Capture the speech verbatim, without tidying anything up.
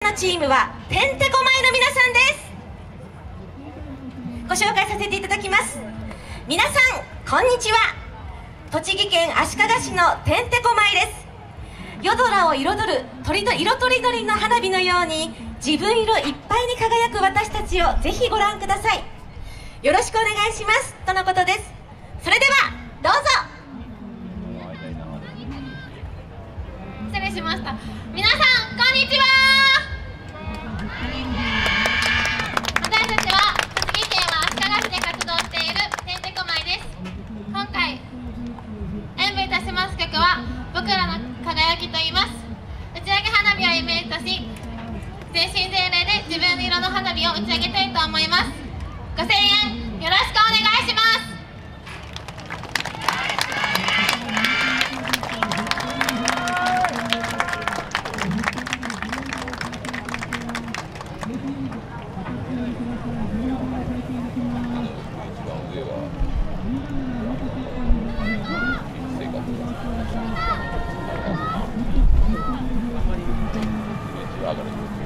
のチームはてんてこまいの皆さんです。ご紹介させていただきます。皆さんこんにちは。栃木県足利市のてんてこまいです。夜空を彩る鳥の色とりどりの花火のように自分色いっぱいに輝く私たちをぜひご覧ください。よろしくお願いしますとのことです。それではどうぞ。 失礼しました。皆さんこんにちは。私たちは栃木県は足利市で活動しているてんてこまいです。今回演舞いたします曲は僕らの輝きと言います。打ち上げ花火をイメージとし、全身全霊で自分の色の花火を打ち上げたいと思います。ご声援よろしくお願いします。 上がる。